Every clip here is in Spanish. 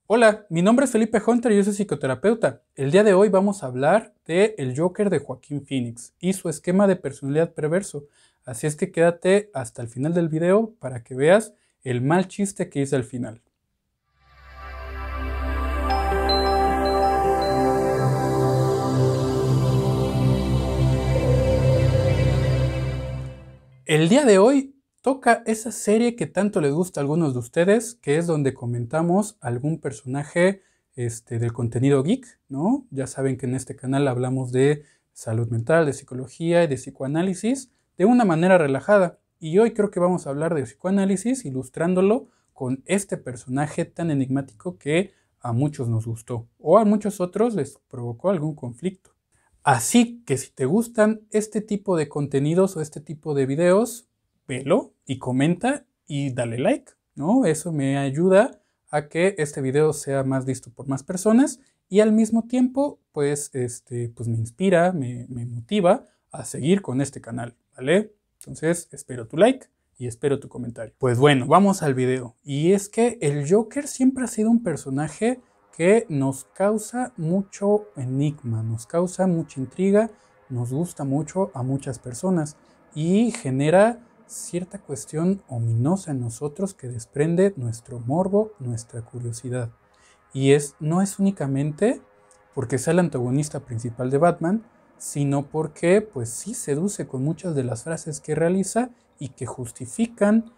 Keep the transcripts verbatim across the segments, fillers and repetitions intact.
Hola, mi nombre es Felipe Hunter y yo soy psicoterapeuta. El día de hoy vamos a hablar de El Joker de Joaquín Phoenix y su esquema de personalidad perverso. Así es que quédate hasta el final del video para que veas el mal chiste que hice al final. El día de hoy toca esa serie que tanto les gusta a algunos de ustedes, que es donde comentamos algún personaje este, del contenido geek, ¿no? Ya saben que en este canal hablamos de salud mental, de psicología y de psicoanálisis de una manera relajada. Y hoy creo que vamos a hablar de psicoanálisis ilustrándolo con este personaje tan enigmático que a muchos nos gustó o a muchos otros les provocó algún conflicto. Así que si te gustan este tipo de contenidos o este tipo de videos, velo y comenta y dale like, ¿no? Eso me ayuda a que este video sea más visto por más personas y al mismo tiempo, pues, este, pues me inspira, me, me motiva a seguir con este canal, ¿vale? Entonces, espero tu like y espero tu comentario. Pues bueno, vamos al video. Y es que el Joker siempre ha sido un personaje que nos causa mucho enigma, nos causa mucha intriga, nos gusta mucho a muchas personas y genera cierta cuestión ominosa en nosotros que desprende nuestro morbo, nuestra curiosidad. Y es, no es únicamente porque sea el antagonista principal de Batman, sino porque pues sí seduce con muchas de las frases que realiza y que justifican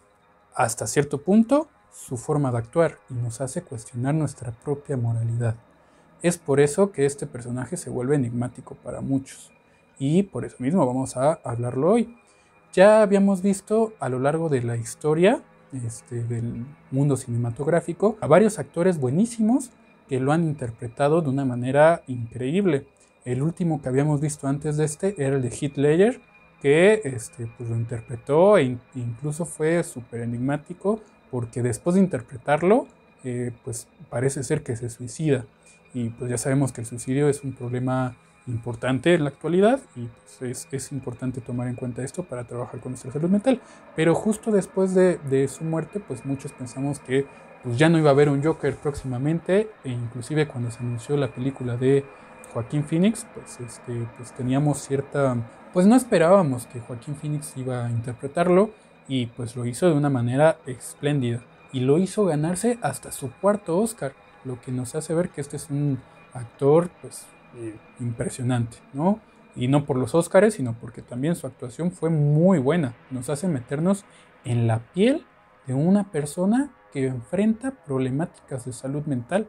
hasta cierto punto su forma de actuar y nos hace cuestionar nuestra propia moralidad. Es por eso que este personaje se vuelve enigmático para muchos y por eso mismo vamos a hablarlo hoy. Ya habíamos visto a lo largo de la historia este, del mundo cinematográfico a varios actores buenísimos que lo han interpretado de una manera increíble. El último que habíamos visto antes de este era el de Heath Ledger, que este, pues lo interpretó e incluso fue súper enigmático porque después de interpretarlo, eh, pues parece ser que se suicida. Y pues ya sabemos que el suicidio es un problema importante en la actualidad y pues es, es importante tomar en cuenta esto para trabajar con nuestra salud mental. Pero justo después de, de su muerte, pues muchos pensamos que pues ya no iba a haber un Joker próximamente, e inclusive cuando se anunció la película de Joaquín Phoenix, pues, este, pues teníamos cierta, pues no esperábamos que Joaquín Phoenix iba a interpretarlo y pues lo hizo de una manera espléndida y lo hizo ganarse hasta su cuarto Oscar, lo que nos hace ver que este es un actor pues eh, impresionante, ¿no? Y no por los Oscars, sino porque también su actuación fue muy buena. Nos hace meternos en la piel de una persona que enfrenta problemáticas de salud mental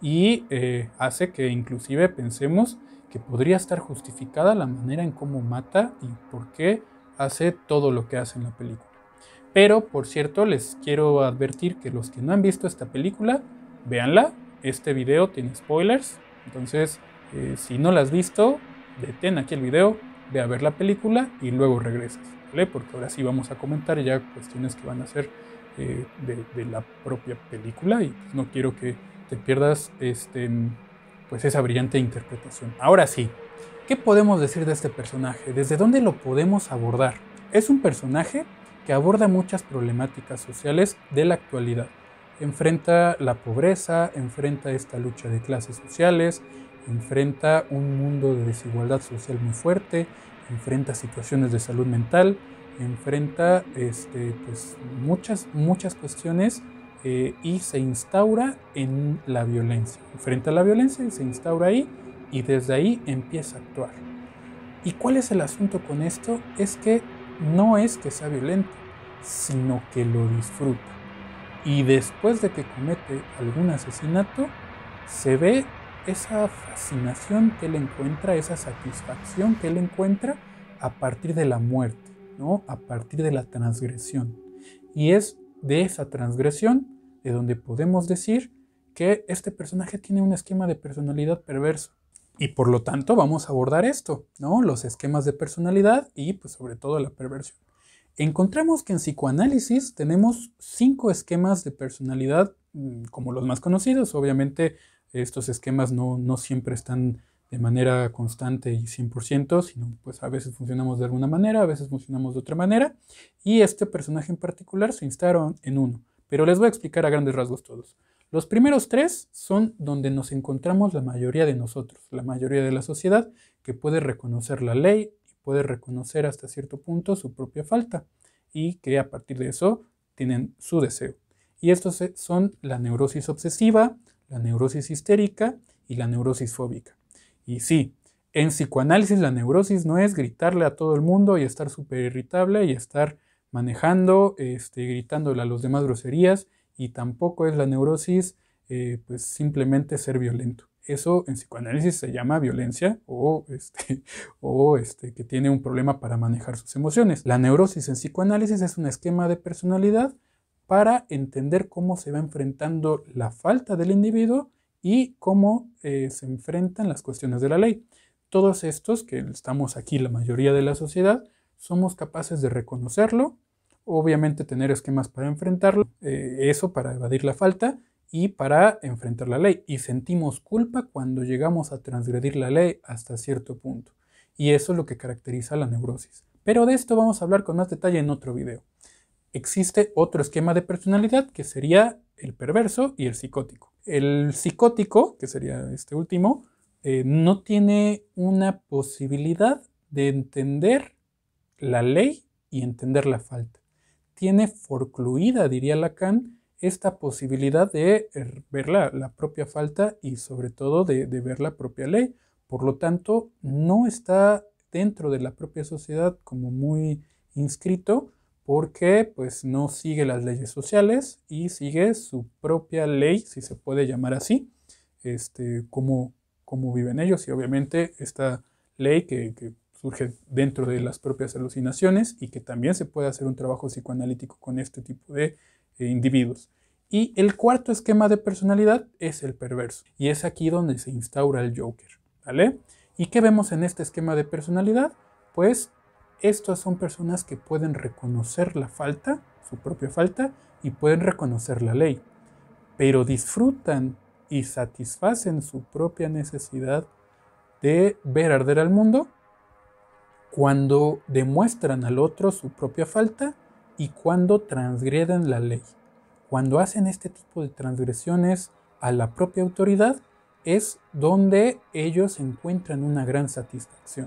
y eh, hace que inclusive pensemos que podría estar justificada la manera en cómo mata y por qué hace todo lo que hace en la película. Pero, por cierto, les quiero advertir que los que no han visto esta película, véanla. Este video tiene spoilers, entonces eh, si no la has visto, detén aquí el video, ve a ver la película y luego regresas, ¿vale? Porque ahora sí vamos a comentar ya cuestiones que van a ser eh, de, de la propia película y pues, no quiero que te pierdas este, pues esa brillante interpretación. Ahora sí, ¿qué podemos decir de este personaje? ¿Desde dónde lo podemos abordar? Es un personaje que aborda muchas problemáticas sociales de la actualidad. Enfrenta la pobreza, enfrenta esta lucha de clases sociales, enfrenta un mundo de desigualdad social muy fuerte, enfrenta situaciones de salud mental, enfrenta este, pues, muchas, muchas cuestiones eh, y se instaura en la violencia. Enfrenta la violencia y se instaura ahí y desde ahí empieza a actuar. ¿Y cuál es el asunto con esto? Es que no es que sea violento, sino que lo disfruta. Y después de que comete algún asesinato, se ve esa fascinación que él encuentra, esa satisfacción que él encuentra a partir de la muerte, ¿no? A partir de la transgresión. Y es de esa transgresión de donde podemos decir que este personaje tiene un esquema de personalidad perverso. Y por lo tanto vamos a abordar esto, ¿no? Los esquemas de personalidad y pues sobre todo la perversión. Encontramos que en psicoanálisis tenemos cinco esquemas de personalidad como los más conocidos. Obviamente estos esquemas no, no siempre están de manera constante y cien por ciento, sino pues a veces funcionamos de alguna manera, a veces funcionamos de otra manera. Y este personaje en particular se instala en uno, pero les voy a explicar a grandes rasgos todos. Los primeros tres son donde nos encontramos la mayoría de nosotros, la mayoría de la sociedad, que puede reconocer la ley y puede reconocer hasta cierto punto su propia falta y que a partir de eso tienen su deseo. Y estos son la neurosis obsesiva, la neurosis histérica y la neurosis fóbica. Y sí, en psicoanálisis la neurosis no es gritarle a todo el mundo y estar súper irritable y estar manejando, este, gritándole a los demás groserías, y tampoco es la neurosis eh, pues simplemente ser violento. Eso en psicoanálisis se llama violencia o, este, o este, que tiene un problema para manejar sus emociones. La neurosis en psicoanálisis es un esquema de personalidad para entender cómo se va enfrentando la falta del individuo y cómo eh, se enfrentan las cuestiones de la ley. Todos estos, que estamos aquí la mayoría de la sociedad, somos capaces de reconocerlo, obviamente tener esquemas para enfrentarlo, eh, eso para evadir la falta y para enfrentar la ley. Y sentimos culpa cuando llegamos a transgredir la ley hasta cierto punto. Y eso es lo que caracteriza la neurosis. Pero de esto vamos a hablar con más detalle en otro video. Existe otro esquema de personalidad que sería el perverso y el psicótico. El psicótico, que sería este último, eh, no tiene una posibilidad de entender la ley y entender la falta. Tiene forcluida, diría Lacan, esta posibilidad de ver la, la propia falta y sobre todo de, de ver la propia ley. Por lo tanto, no está dentro de la propia sociedad como muy inscrito porque pues no sigue las leyes sociales y sigue su propia ley, si se puede llamar así, este, como, como viven ellos. Y obviamente esta ley que, que surge dentro de las propias alucinaciones y que también se puede hacer un trabajo psicoanalítico con este tipo de eh, individuos. Y el cuarto esquema de personalidad es el perverso. Y es aquí donde se instaura el Joker, ¿vale? ¿Y qué vemos en este esquema de personalidad? Pues estas son personas que pueden reconocer la falta, su propia falta, y pueden reconocer la ley, pero disfrutan y satisfacen su propia necesidad de ver arder al mundo cuando demuestran al otro su propia falta y cuando transgreden la ley. Cuando hacen este tipo de transgresiones a la propia autoridad es donde ellos encuentran una gran satisfacción.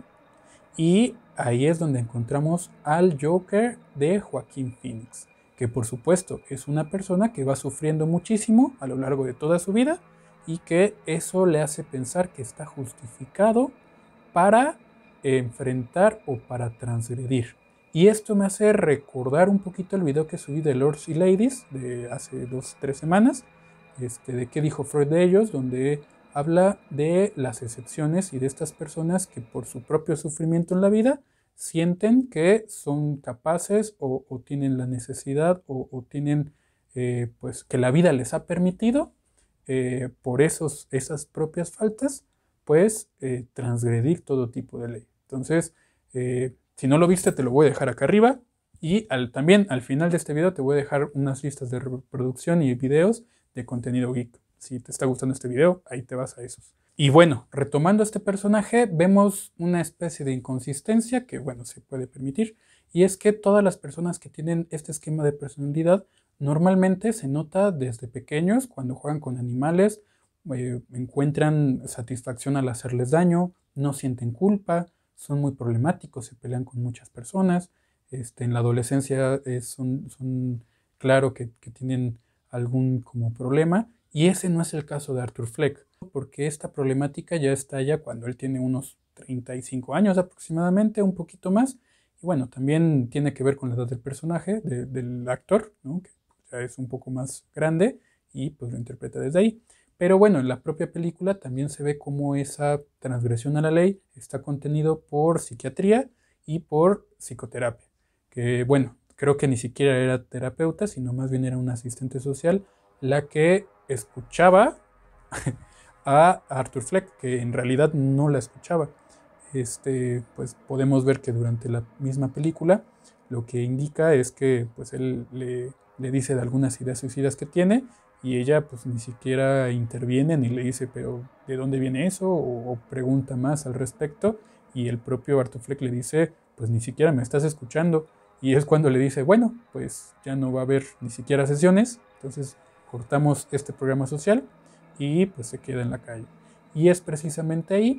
Y ahí es donde encontramos al Joker de Joaquín Phoenix, que por supuesto es una persona que va sufriendo muchísimo a lo largo de toda su vida y que eso le hace pensar que está justificado para enfrentar o para transgredir. Y esto me hace recordar un poquito el video que subí de Lords y Ladies de hace dos, tres semanas, este, de qué dijo Freud de ellos, donde habla de las excepciones y de estas personas que por su propio sufrimiento en la vida sienten que son capaces o, o tienen la necesidad o, o tienen eh, pues que la vida les ha permitido eh, por esos, esas propias faltas pues eh, transgredir todo tipo de ley. Entonces, eh, si no lo viste, te lo voy a dejar acá arriba. Y al, también al final de este video te voy a dejar unas listas de reproducción y videos de contenido geek. Si te está gustando este video, ahí te vas a esos. Y bueno, retomando este personaje, vemos una especie de inconsistencia que, bueno, se puede permitir. Y es que todas las personas que tienen este esquema de personalidad normalmente se nota desde pequeños cuando juegan con animales, eh, encuentran satisfacción al hacerles daño, no sienten culpa, son muy problemáticos, se pelean con muchas personas. Este, en la adolescencia eh, son, son claro que, que tienen algún como problema. Y ese no es el caso de Arthur Fleck, porque esta problemática ya estalla cuando él tiene unos treinta y cinco años aproximadamente, un poquito más. Y bueno, también tiene que ver con la edad del personaje, de, del actor, ¿no? Que ya es un poco más grande y pues lo interpreta desde ahí. Pero bueno, en la propia película también se ve cómo esa transgresión a la ley está contenido por psiquiatría y por psicoterapia. Que bueno, creo que ni siquiera era terapeuta, sino más bien era un asistente social la que escuchaba a Arthur Fleck, que en realidad no la escuchaba. Este, pues podemos ver que durante la misma película lo que indica es que pues él le, le dice de algunas ideas suicidas que tiene y ella pues ni siquiera interviene ni le dice pero ¿de dónde viene eso? O, o pregunta más al respecto y el propio Arthur Fleck le dice pues ni siquiera me estás escuchando y es cuando le dice bueno pues ya no va a haber ni siquiera sesiones, entonces cortamos este programa social y pues se queda en la calle. Y es precisamente ahí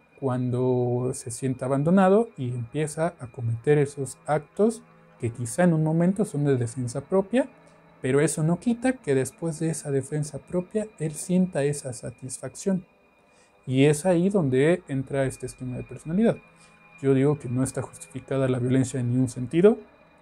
cuando se siente abandonado y empieza a cometer esos actos que quizá en un momento son de defensa propia, pero eso no quita que después de esa defensa propia él sienta esa satisfacción. Y es ahí donde entra este esquema de personalidad. Yo digo que no está justificada la violencia en ningún sentido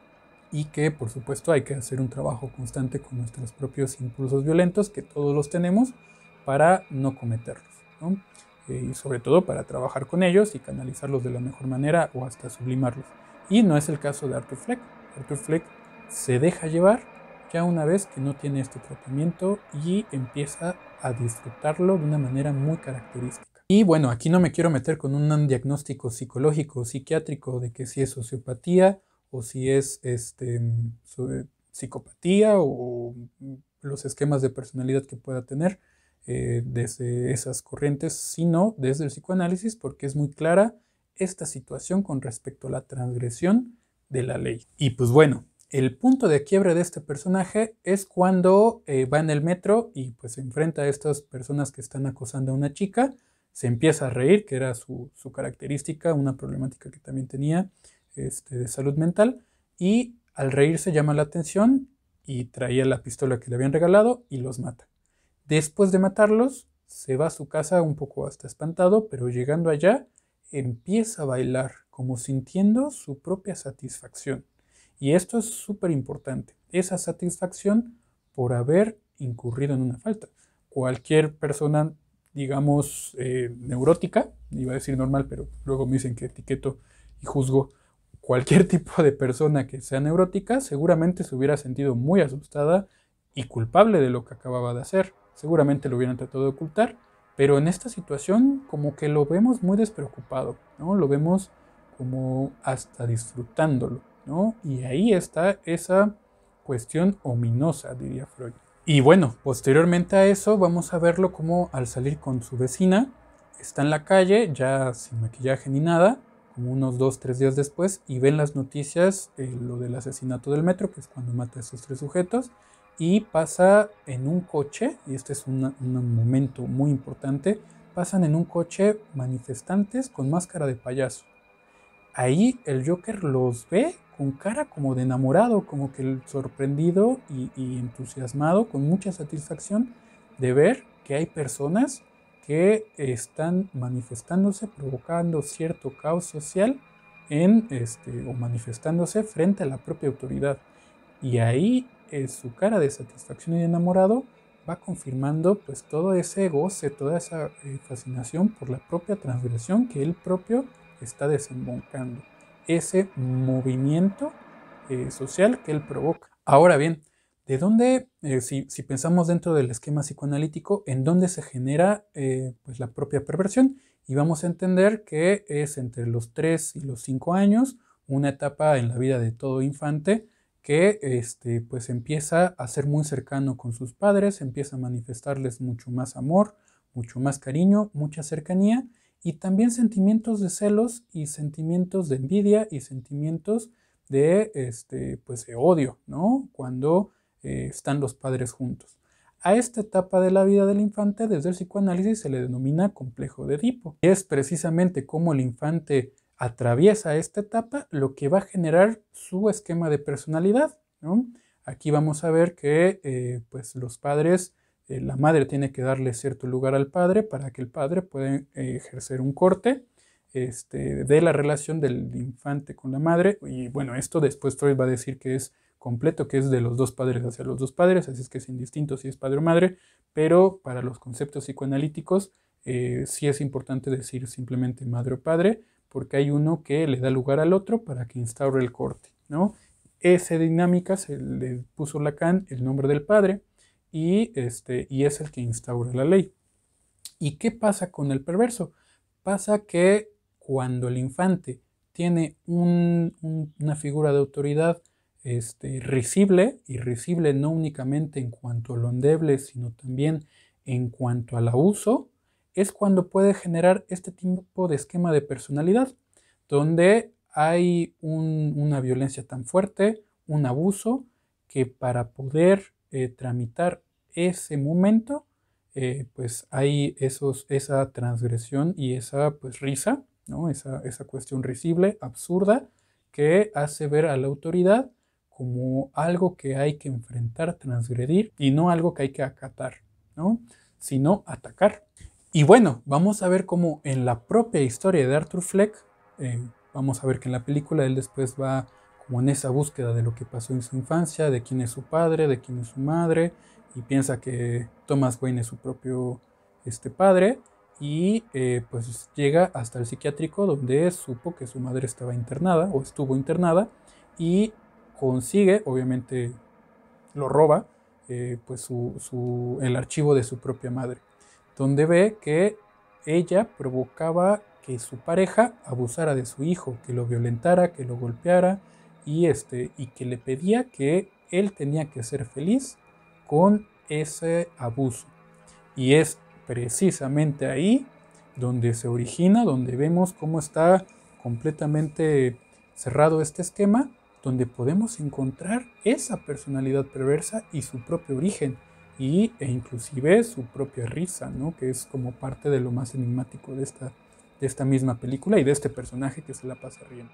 y que por supuesto hay que hacer un trabajo constante con nuestros propios impulsos violentos, que todos los tenemos, para no cometerlos, ¿no? Eh, y sobre todo para trabajar con ellos y canalizarlos de la mejor manera o hasta sublimarlos. Y no es el caso de Arthur Fleck. Arthur Fleck se deja llevar ya una vez que no tiene este tratamiento y empieza a disfrutarlo de una manera muy característica. Y bueno, aquí no me quiero meter con un diagnóstico psicológico o psiquiátrico de que si es sociopatía o si es este, psicopatía o los esquemas de personalidad que pueda tener eh, desde esas corrientes, sino desde el psicoanálisis, porque es muy clara esta situación con respecto a la transgresión de la ley. Y pues bueno, el punto de quiebre de este personaje es cuando eh, va en el metro y pues se enfrenta a estas personas que están acosando a una chica, se empieza a reír, que era su, su característica, una problemática que también tenía este, de salud mental, y al reírse llama la atención y traía la pistola que le habían regalado y los mata. Después de matarlos, se va a su casa un poco hasta espantado, pero llegando allá empieza a bailar, como sintiendo su propia satisfacción. Y esto es súper importante, esa satisfacción por haber incurrido en una falta. Cualquier persona, digamos, eh, neurótica, iba a decir normal, pero luego me dicen que etiqueto y juzgo, cualquier tipo de persona que sea neurótica seguramente se hubiera sentido muy asustada y culpable de lo que acababa de hacer. Seguramente lo hubieran tratado de ocultar, pero en esta situación como que lo vemos muy despreocupado, ¿no? Lo vemos como hasta disfrutándolo, ¿no? Y ahí está esa cuestión ominosa, diría Freud. Y bueno, posteriormente a eso vamos a verlo como al salir con su vecina, está en la calle, ya sin maquillaje ni nada, como unos dos, tres días después, y ven las noticias, eh, lo del asesinato del metro, que es cuando mata a esos tres sujetos, y pasa en un coche, y este es una, un momento muy importante, pasan en un coche manifestantes con máscara de payaso. Ahí el Joker los ve con cara como de enamorado, como que sorprendido y, y entusiasmado, con mucha satisfacción de ver que hay personas que están manifestándose, provocando cierto caos social en, este, o manifestándose frente a la propia autoridad. Y ahí eh, su cara de satisfacción y de enamorado va confirmando pues todo ese goce, toda esa eh, fascinación por la propia transgresión que él propio está desembocando, ese movimiento eh, social que él provoca. Ahora bien, ¿de dónde, eh, si, si pensamos dentro del esquema psicoanalítico, en dónde se genera eh, pues la propia perversión? Y vamos a entender que es entre los tres y los cinco años, una etapa en la vida de todo infante que este, pues empieza a ser muy cercano con sus padres, empieza a manifestarles mucho más amor, mucho más cariño, mucha cercanía, y también sentimientos de celos y sentimientos de envidia y sentimientos de, este, pues de odio, ¿no? Cuando eh, están los padres juntos. A esta etapa de la vida del infante, desde el psicoanálisis, se le denomina complejo de Edipo. Y es precisamente cómo el infante atraviesa esta etapa lo que va a generar su esquema de personalidad, ¿no? Aquí vamos a ver que eh, pues los padres, eh, la madre tiene que darle cierto lugar al padre para que el padre pueda eh, ejercer un corte este, de la relación del infante con la madre. Y bueno, esto después Freud va a decir que es completo, que es de los dos padres hacia los dos padres, así es que es indistinto si es padre o madre, pero para los conceptos psicoanalíticos eh, sí es importante decir simplemente madre o padre, porque hay uno que le da lugar al otro para que instaure el corte, ¿no? Esa dinámica se le puso Lacan el nombre del padre y, este, y es el que instaura la ley. ¿Y qué pasa con el perverso? Pasa que cuando el infante tiene un, un, una figura de autoridad este, risible, y risible no únicamente en cuanto a lo endeble, sino también en cuanto al abuso, es cuando puede generar este tipo de esquema de personalidad, donde hay un, una violencia tan fuerte, un abuso, que para poder eh, tramitar ese momento eh, pues hay esos, esa transgresión y esa pues risa, ¿no? Esa, esa cuestión risible, absurda, que hace ver a la autoridad como algo que hay que enfrentar, transgredir y no algo que hay que acatar, ¿no? Sino atacar. Y bueno, vamos a ver cómo en la propia historia de Arthur Fleck, eh, vamos a ver que en la película él después va como en esa búsqueda de lo que pasó en su infancia, de quién es su padre, de quién es su madre, y piensa que Thomas Wayne es su propio este, padre, y eh, pues llega hasta el psiquiátrico donde supo que su madre estaba internada o estuvo internada, y consigue, obviamente lo roba, eh, pues su, su, el archivo de su propia madre, donde ve que ella provocaba que su pareja abusara de su hijo, que lo violentara, que lo golpeara y, este, y que le pedía que él tenía que ser feliz con ese abuso. Y es precisamente ahí donde se origina, donde vemos cómo está completamente cerrado este esquema, donde podemos encontrar esa personalidad perversa y su propio origen, y, e inclusive su propia risa, ¿no? Que es como parte de lo más enigmático de esta, de esta misma película y de este personaje que se la pasa riendo.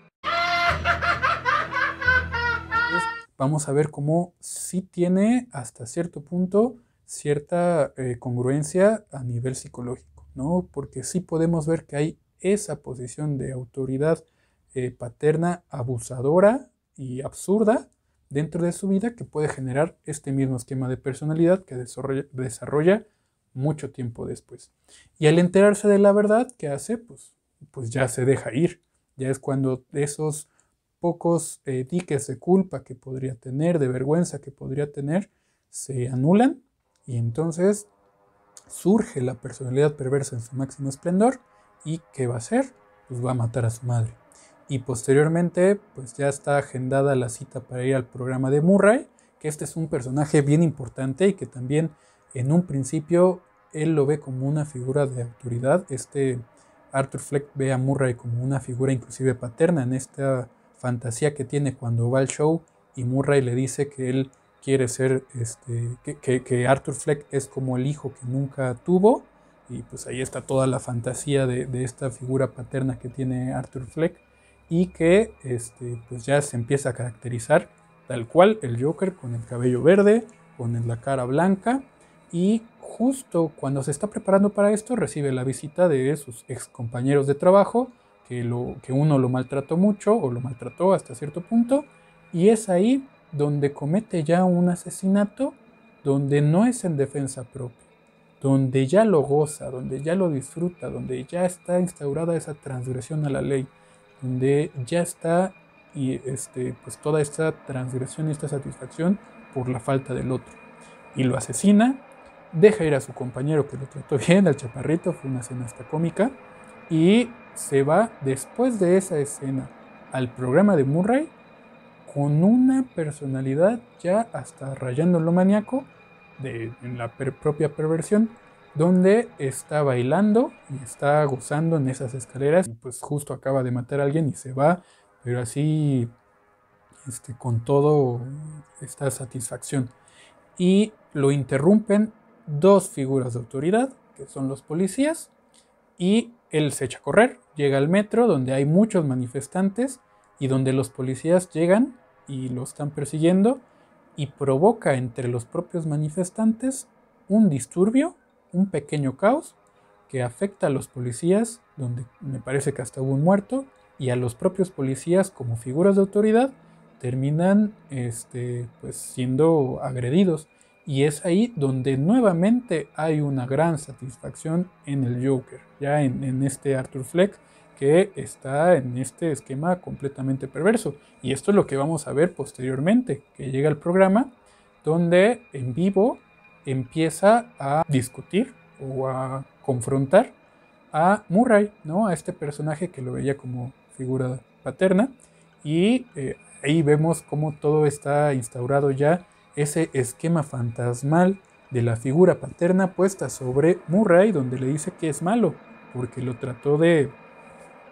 Entonces, vamos a ver cómo sí tiene hasta cierto punto cierta eh, congruencia a nivel psicológico, ¿no? Porque sí podemos ver que hay esa posición de autoridad eh, paterna abusadora y absurda dentro de su vida que puede generar este mismo esquema de personalidad que desarrolla, desarrolla mucho tiempo después. Y al enterarse de la verdad, ¿qué hace? Pues, pues ya se deja ir. Ya es cuando esos pocos eh, diques de culpa que podría tener, de vergüenza que podría tener, se anulan y entonces surge la personalidad perversa en su máximo esplendor. ¿Y qué va a hacer? Pues va a matar a su madre. Y posteriormente, pues ya está agendada la cita para ir al programa de Murray, que este es un personaje bien importante y que también en un principio él lo ve como una figura de autoridad. Este Arthur Fleck ve a Murray como una figura inclusive paterna en esta fantasía que tiene cuando va al show y Murray le dice que él quiere ser, este, que, que, que Arthur Fleck es como el hijo que nunca tuvo, y pues ahí está toda la fantasía de, de esta figura paterna que tiene Arthur Fleck, y que este, pues ya se empieza a caracterizar tal cual el Joker, con el cabello verde, con la cara blanca, y justo cuando se está preparando para esto recibe la visita de sus ex compañeros de trabajo, que, lo, que uno lo maltrató mucho o lo maltrató hasta cierto punto, y es ahí donde comete ya un asesinato, donde no es en defensa propia, donde ya lo goza, donde ya lo disfruta, donde ya está instaurada esa transgresión a la ley, donde ya está y este, pues toda esta transgresión y esta satisfacción por la falta del otro. Y lo asesina, deja ir a su compañero que lo trató bien, al chaparrito, fue una escena hasta cómica, y se va después de esa escena al programa de Murray con una personalidad ya hasta rayando lo maníaco, de, en la per propia perversión, donde está bailando y está gozando en esas escaleras, y pues justo acaba de matar a alguien y se va, pero así este, con todo esta satisfacción. Y lo interrumpen dos figuras de autoridad, que son los policías, y él se echa a correr, llega al metro donde hay muchos manifestantes y donde los policías llegan y lo están persiguiendo, y provoca entre los propios manifestantes un disturbio, un pequeño caos que afecta a los policías, donde me parece que hasta hubo un muerto, y a los propios policías como figuras de autoridad terminan este, pues, siendo agredidos. Y es ahí donde nuevamente hay una gran satisfacción en el Joker, ya en, en este Arthur Fleck, que está en este esquema completamente perverso. Y esto es lo que vamos a ver posteriormente, que llega el programa donde en vivo empieza a discutir o a confrontar a Murray, ¿no? A este personaje que lo veía como figura paterna, y eh, ahí vemos cómo todo está instaurado ya, ese esquema fantasmal de la figura paterna puesta sobre Murray, donde le dice que es malo porque lo trató de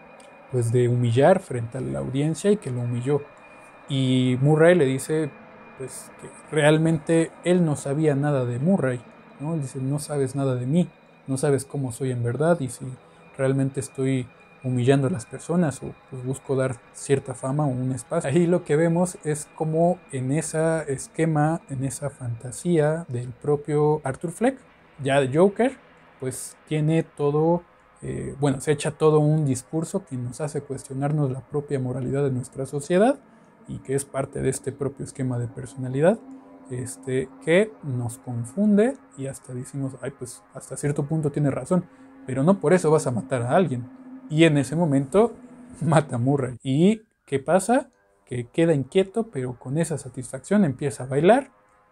pues de humillar frente a la audiencia y que lo humilló, y Murray le dice pues que realmente él no sabía nada de Murray, ¿no? Él dice, no sabes nada de mí, no sabes cómo soy en verdad y si realmente estoy humillando a las personas o pues busco dar cierta fama o un espacio. Ahí lo que vemos es como en ese esquema, en esa fantasía del propio Arthur Fleck, ya de Joker, pues tiene todo, eh, bueno, se echa todo un discurso que nos hace cuestionarnos la propia moralidad de nuestra sociedad y que es parte de este propio esquema de personalidad, este, que nos confunde y hasta decimos, ay, pues hasta cierto punto tiene razón, pero no por eso vas a matar a alguien. Y en ese momento mata a Murray. ¿Y qué pasa? Que queda inquieto, pero con esa satisfacción empieza a bailar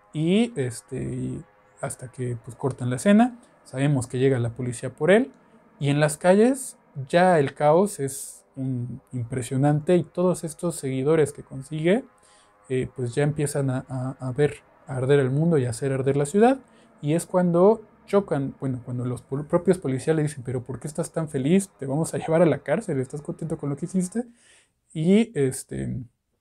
y este, hasta que pues, cortan la escena. Sabemos que llega la policía por él y en las calles ya el caos es un, impresionante y todos estos seguidores que consigue eh, pues ya empiezan a, a, a ver a arder el mundo y a hacer arder la ciudad y es cuando chocan, bueno, cuando los propios policías le dicen, pero ¿por qué estás tan feliz? Te vamos a llevar a la cárcel, ¿estás contento con lo que hiciste? Y, este,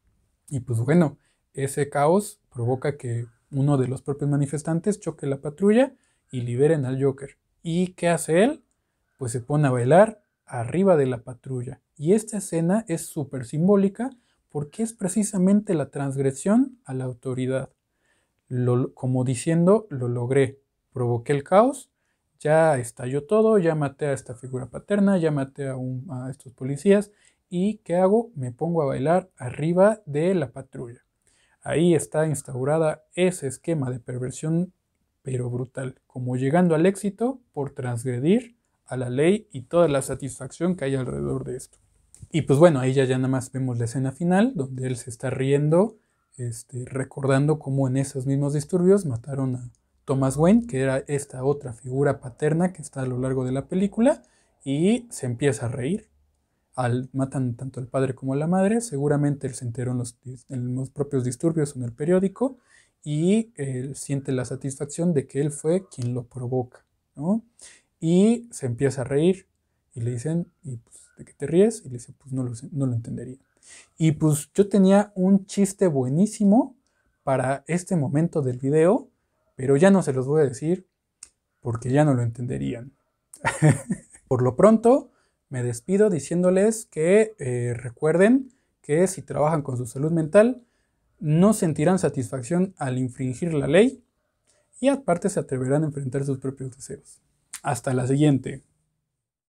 y pues bueno, ese caos provoca que uno de los propios manifestantes choque la patrulla y liberen al Joker. ¿Y qué hace él? Pues se pone a bailar arriba de la patrulla. Y esta escena es súper simbólica porque es precisamente la transgresión a la autoridad. Lo, como diciendo, lo logré, provoqué el caos, ya estalló todo, ya maté a esta figura paterna, ya maté a, un, a estos policías y ¿qué hago? Me pongo a bailar arriba de la patrulla. Ahí está instaurada ese esquema de perversión, pero brutal, como llegando al éxito por transgredir a la ley y toda la satisfacción que hay alrededor de esto. Y pues bueno, ahí ya, ya nada más vemos la escena final, donde él se está riendo, este, recordando cómo en esos mismos disturbios mataron a Thomas Wayne, que era esta otra figura paterna que está a lo largo de la película, y se empieza a reír. Al, matan tanto al padre como a la madre, seguramente él se enteró en los, en los propios disturbios en el periódico y él siente la satisfacción de que él fue quien lo provoca, ¿no? Y se empieza a reír y le dicen, ¿y pues, de qué te ríes? Y le dice, pues no lo, no lo entendería. Y pues yo tenía un chiste buenísimo para este momento del video, pero ya no se los voy a decir porque ya no lo entenderían. Por lo pronto, me despido diciéndoles que eh, recuerden que si trabajan con su salud mental, no sentirán satisfacción al infringir la ley y aparte se atreverán a enfrentar sus propios deseos. Hasta la siguiente.